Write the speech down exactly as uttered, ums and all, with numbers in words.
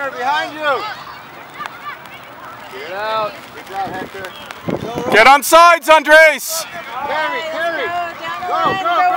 Connor, behind you. Get out. Good job, Hector. Go, Get on sides, Andres. Carry, carry. Go, go, go.